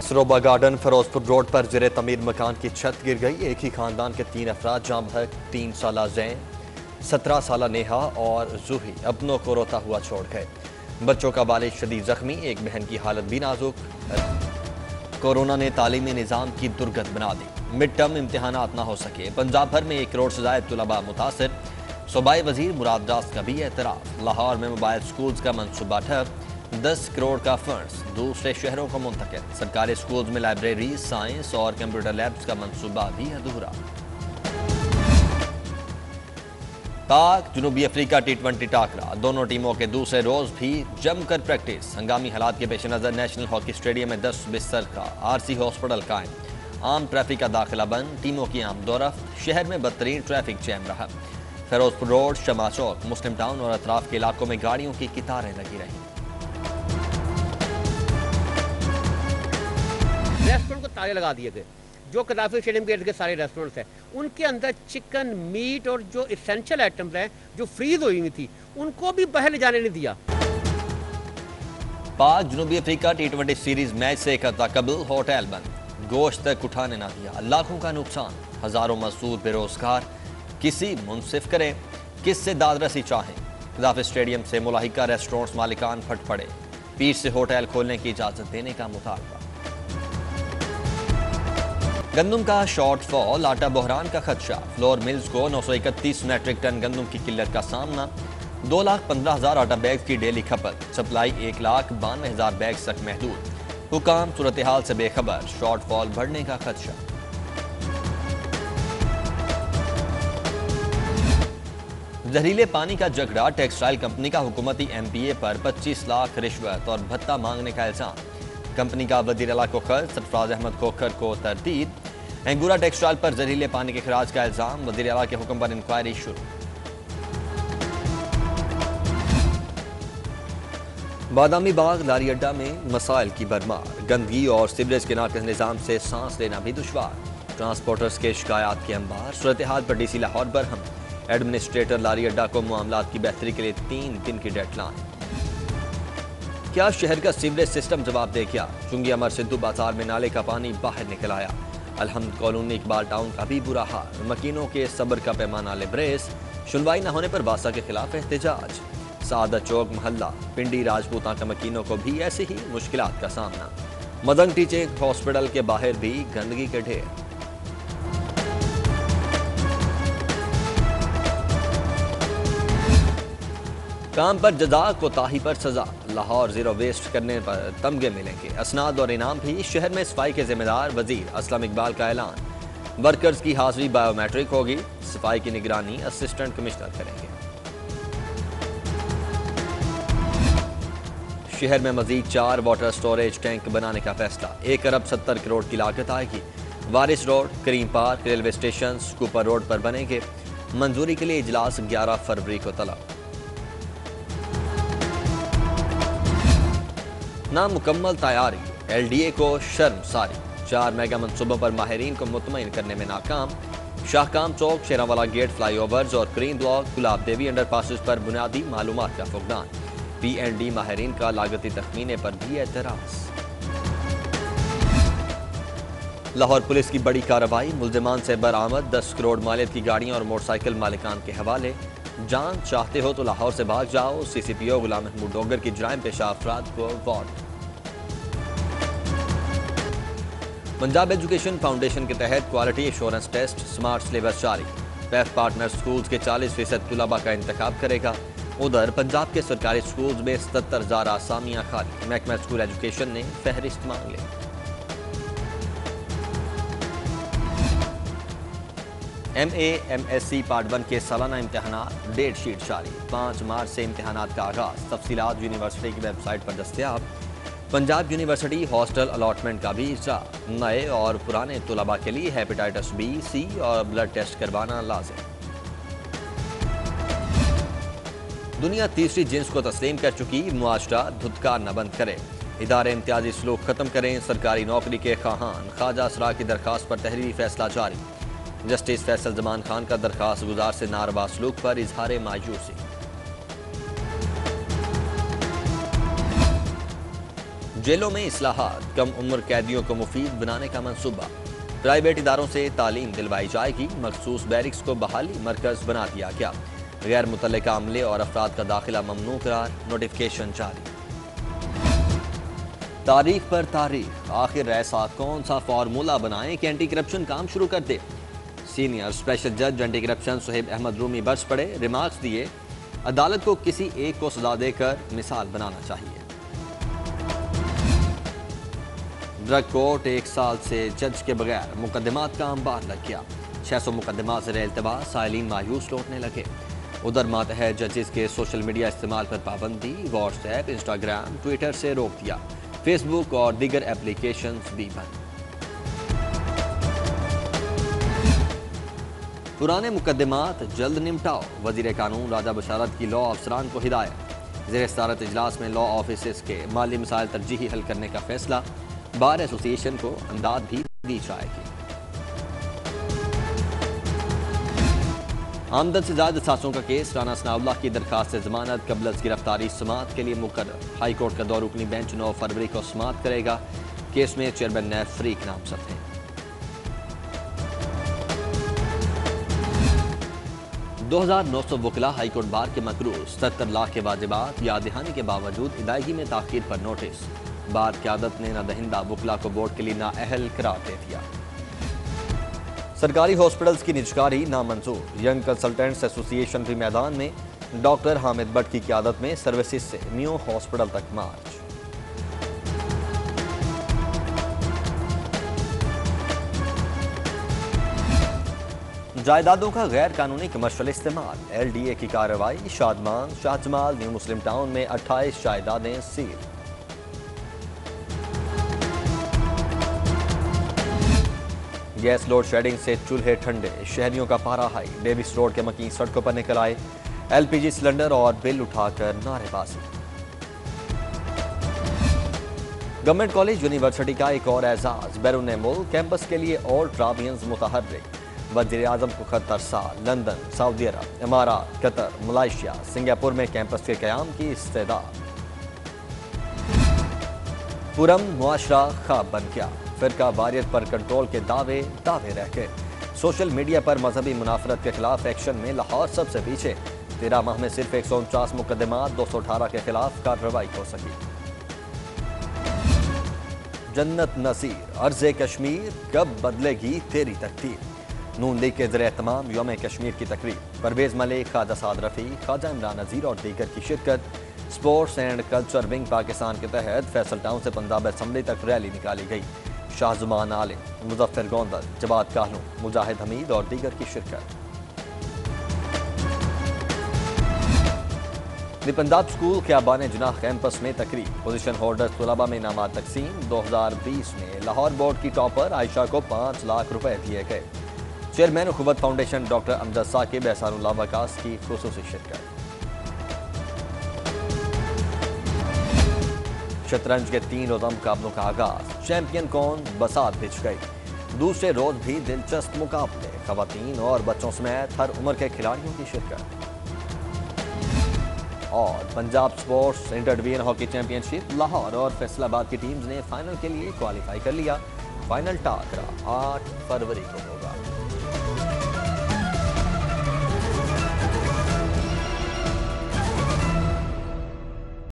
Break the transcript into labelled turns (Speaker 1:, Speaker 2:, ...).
Speaker 1: Saroba garden Firozpur road पर ज़ेरे तमीर मकान की छत गिर गई। एक ही खानदान के 3 अफराद जाम बहक 3 साला जैन, 17 साला नेहा और जूही अपनों को रोता हुआ छोड़ गए। बच्चों का वालिद शदीद जख्मी, एक बहन की हालत भी नाजुक। कोरोना ने तालीमी निज़ाम की दुर्गत बना दी, मिड टर्म इम्तहानात ना हो सके। पंजाब भर में 1 करोड़ से ज़ायद तुलबा मुतासर। सूबाई वजीर मुराद दास का भी एतराफ़। लाहौर में मोबाइल स्कूल्स का मनसूबा ठप, 10 करोड़ का फंड्स दूसरे शहरों को मुंतकिल। सरकारी स्कूल्स में लाइब्रेरी, साइंस और कंप्यूटर लैब्स का मंसूबा भी अधूरा। पाक जनूबी अफ्रीका T20 टाकरा, दोनों टीमों के दूसरे रोज भी जमकर प्रैक्टिस। हंगामी हालात के पेश नजर नेशनल हॉकी स्टेडियम में 10 बिस्तर का RC हॉस्पिटल कायम। आम ट्रैफिक का दाखिला बंद, टीमों की आमदोरफ्त। शहर में बदतरीन ट्रैफिक जैम रहा। Firozpur road, Shama Chowk, Muslim Town और अतराफ के इलाकों में गाड़ियों की कतारें लगी रही।
Speaker 2: रेस्टोरेंट को ताले लगा दिए गए। जो कदाफी स्टेडियम के इर्द गिर्द सारे रेस्टोरेंट्स हैं, उनके अंदर चिकन, मीट और जो इसेंशियल आइटम्स हैं जो फ्रीज हुई हुई थी, उनको भी बाहर ले जाने नहीं दिया।
Speaker 1: पाक जनूबी अफ्रीका T20 सीरीज मैच से करता कबल, होटल बंद, गोश्त तक उठाने ना दिया। लाखों का नुकसान, हजारों मजदूर बेरोजगार। किसी मुनसिफ करें, किससे दादरसी चाहें। कदाफी स्टेडियम से मुलाहिका रेस्टोरेंट्स मालिकान फट पड़े। पीठ से होटल खोलने की इजाजत देने का मुतालबा। गंदम का शॉर्टफॉल, आटा बहरान का खदशा। फ्लोर मिल्स को 931 मैट्रिक टन गंदम की किल्लत का सामना। 2,15,000 आटा बैग की डेली खपत। सप्लाई 1,92,000 बैग तक महदूद। हुकाम सूरत हाल से बेखबर, शॉर्टफॉल बढ़ने का खदशा। जहरीले पानी का झगड़ा, टेक्सटाइल कंपनी का हुकूमती MPA पर 25 लाख रिश्वत और भत्ता मांगने का इल्जाम। कंपनी का वजीर आला कोखर सरफराज अहमद कोखर को तरदीद। एंगूरा टेक्सटाइल पर जहरीले पानी के खराज का इल्जाम, वजीर आला के हुक्म पर इंक्वायरी शुरू। बादामी बाग लारी अड्डा में मसाइल की भरमार, गंदगी और सीवरेज के नाकिस निजाम से सांस लेना भी दुश्वार। ट्रांसपोर्टर्स के शिकायत के अंबार, सूरत हाल पर DC लाहौर बरहम। एडमिनिस्ट्रेटर लारी अड्डा को मामलात की बेहतरी के लिए 3 दिन की डेडलाइन। क्या शहर का सीवरेज सिस्टम जवाब दे? क्या चुंगी अमर सिद्धू बाजार में नाले का पानी बाहर निकल आया। अलहमद कॉलोनी इकबाल टाउन का भी बुरा हाल, मकीनों के सब्र का पैमाना लेबरेज। सुनवाई न होने पर बासा के खिलाफ एहतजाज। सादत चौक मोहल्ला पिंडी राजपूता का मकीनों को भी ऐसे ही मुश्किलात का सामना। मदन टीचिंग हॉस्पिटल के बाहर भी गंदगी के ढेर। काम पर जजा, कोताही पर सजा। लाहौर जीरो वेस्ट करने पर तमगे मिलेंगे। असनाद और इनाम भी। शहर में सफाई के जिम्मेदार वजीर असलम इकबाल का ऐलान। वर्कर्स की हाजिरी बायोमेट्रिक होगी। सफाई की निगरानी असिस्टेंट कमिश्नर करेंगे। शहर में मजीद 4 वाटर स्टोरेज टैंक बनाने का फैसला। 1 अरब 70 करोड़ की लागत आएगी। Waris road, Karim park, railway station, Cooper road पर बनेंगे। मंजूरी के लिए इजलास 11 फरवरी को तलब। नामुकम्मल तैयारी, LDA को शर्मसारी। 4 मेगा मनसूबों पर माहिरीन को मुतमईन करने में नाकाम। शाहकाम चौक, शेरावाला गेट फ्लाईओवर्स और green block, Gulab Devi underpasses पर बुनियादी मालूमात का फुकदान। P&D माहिरीन का लागती तखमीने पर भी एतराज। लाहौर पुलिस की बड़ी कार्रवाई, मुल्जिमान से बरामद 10 करोड़ मालियत की गाड़ियां और मोटरसाइकिल मालिकान के हवाले। जान चाहते हो तो लाहौर से भाग जाओ, CCPO गुलाम महमूद डोगर की जराइम पेशा अफराद को वार्न। पंजाब एजुकेशन फाउंडेशन के तहत quality assurance test smart syllabus जारी। पैफ पार्टनर स्कूल्स के 40% तुलबा का इंतखाब करेगा। उधर पंजाब के सरकारी स्कूल्स में 77,000 आसामियां खाली। महकमा स्कूल एजुकेशन ने फहरिस्त मांग ली। MA MSc पार्ट 1 के सालाना इम्तहानात, डेट शीट जारी। 5 मार्च से इम्तहानात का आगाज। तफसीलात यूनिवर्सिटी की वेबसाइट पर दस्तयाब। पंजाब यूनिवर्सिटी हॉस्टल अलॉटमेंट का भी इज्रा। नए और पुराने तुलबा के लिए हेपेटाइटिस B, C और ब्लड टेस्ट करवाना लाजिम। दुनिया तीसरी जिन्स को तस्लीम कर चुकी, मुआशरा धुतकार न बंद करे। इदारे इम्तियाजी सलूक खत्म करें। सरकारी नौकरी के खाहान ख्वाजा असरा की दरखास्त पर तहरीरी फैसला जारी। जस्टिस फैसल जमान खान का दरखास्त गुजार से नारवा सलूक पर इजहार मायूसी। जेलों में इस्लाहात, कम उम्र कैदियों को मुफीद बनाने का मंसूबा। प्राइवेट इदारों से तालीम दिलवाई जाएगी, मखसूस बैरिक्स को बहाली मरकज बना दिया गया। गैर मुतल्लिका अमले और अफराद का दाखिला ममनू करार, नोटिफिकेशन जारी। तारीख पर तारीख, आखिर ऐसा कौन सा फार्मूला बनाएं कि एंटी करप्शन काम शुरू कर दे। सीनियर स्पेशल जज एंटी करप्शन सुहेब अहमद रूमी बरस पड़े, रिमार्क्स दिए, अदालत को किसी एक को सजा देकर मिसाल बनाना चाहिए। ड्रग कोर्ट 1 साल से जज के बगैर मुकदमात का अंबार लग गया। 600 मुकदमा ज़ेर इल्तवा, साइलिन मायूस लौटने लगे। उधर मातहत जजेस के सोशल मीडिया इस्तेमाल पर पाबंदी, व्हाट्सएप, इंस्टाग्राम, ट्विटर से रोक दिया। फेसबुक और दीगर एप्लीकेशंस भी बंद। पुराने मुकदमात जल्द निपटाओ, वजीर कानून राजा बशारत की लॉ अफसरान को हिदायत। ज़ेर सदारत इजलास में लॉ ऑफिस के माली मसाइल तरजीही हल करने का फैसला। बार एसोसिएशन को अंदाज भी दी जाएगी। आमदन से ज्यादा सासों का केस, राना सनाउल्लाह की दरखास्त से जमानत कबल गिरफ्तारी समाअत के लिए मुकर्रर। हाई कोर्ट का 2 रुकनी बेंच 9 फरवरी को समाअत करेगा। केस में चेयरमैन नैब फरीक नामजद हैं। 2900 वकला हाईकोर्ट बार के मकरूज, 77 लाख के वाजिबात याद दहानी के बावजूद अदायगी में ताखीर पर नोटिस। बार क़यादत ने नादहिंदा वकला को बोर्ड के लिए नाअहल करार दे दिया। सरकारी हॉस्पिटल्स की निजकारी नामंजूर, यंग कंसल्टेंट्स एसोसिएशन भी मैदान में। डॉक्टर हामिद भट्ट की क़यादत में सर्विसेज से मियो हॉस्पिटल तक मार्च। जायदादों का गैर कानूनी कमर्शियल इस्तेमाल, LDA की कार्रवाई। Shadman, Shahjamal, new Muslim Town में 28 जायदादें सील। गैस लोड शेडिंग से चूल्हे ठंडे, शहरियों का पारा हाई। डेविस रोड के मकीन सड़कों पर निकल आए, LPG सिलेंडर और बिल उठाकर नारेबाजी। गवर्नमेंट कॉलेज यूनिवर्सिटी का एक और एजाज, बैरून मुल्क कैंपस के लिए और ट्राबियंस मुतहर्रिक। वज़ीर आज़म को खत अरसाल, लंदन, सऊदी अरब, इमारात, कतर, मलेशिया, सिंगापुर में कैंपस के क़याम की इस्तेदाद। पुरम मुआशरा ख्वाब बन गया, फिरका वारियत पर कंट्रोल के दावे रह गए। सोशल मीडिया पर मजहबी मुनाफरत के खिलाफ एक्शन में लाहौर सबसे पीछे। 13 माह में सिर्फ 149 मुकदमात, 218 के खिलाफ कार्रवाई हो सकी। जन्नत नसीर, अर्ज़े कश्मीर कब बदलेगी तेरी तकदीर। नून लीग के ज़रिए तमाम यौम कश्मीर की तकरीब। परवेज मलिक, ख्वाजा साद रफ़ी, ख्वाजा इमरान नज़ीर और दीगर की शिरकत। Sports and culture wing Pakistan के तहत फैसल टाउन से पंजाब असम्बली तक रैली निकाली गई। शाहजुमान आलिम, मुजफ्फर गोंदल, जवाद काहलू, मुजाहिद हमीद और दीगर की शिरकत। The Punjab school Khayaban Jinnah campus में तकरीब। पोजीशन होल्डर तलबा में इनामात तकसीम। 2020 में लाहौर बोर्ड की टॉपर आयशा को 5 लाख रुपए दिए गए। Chairman Akhuwat foundation doctor Amjad Saqib, Ehsanullah Waqas की खुसूसी शिरकत। शतरंज के 3 रोज़ा मुकाबलों का आगाज, चैंपियन कौन बसात बिछ गई। दूसरे रोज भी दिलचस्प मुकाबले, खवातीन और बच्चों समेत हर उम्र के खिलाड़ियों की शिरकत। और Punjab sports inter division hockey championship, Lahore और फैसलाबाद की टीम्स ने फाइनल के लिए क्वालिफाई कर लिया। फाइनल टाकरा 8 फरवरी को होगा।